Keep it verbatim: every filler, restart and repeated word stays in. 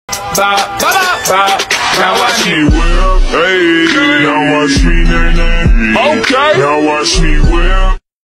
Bop, bop, bop. Now watch me whip. Hey, now watch me nae nae. Okay. Now watch me whip.